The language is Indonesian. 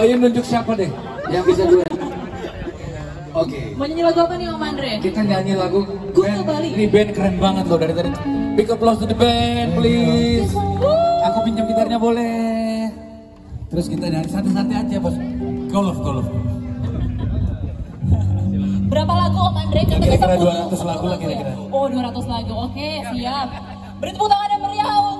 Bayu nunjuk siapa deh yang bisa duet. Oke. Mau nyanyi lagu apa nih Om Andre? Kita nyanyi lagu Kutu Bali. Ini band keren banget loh dari tadi. Big applause to the band, please. Aku pinjam gitarnya boleh. Terus kita nyanyi santai-santai aja bos. Golf. Berapa lagu Om Andre? Kira-kira 200 lagu lah kira-kira. Oh 200 lagu, oke siap. Beri tepuk tangan yang meriah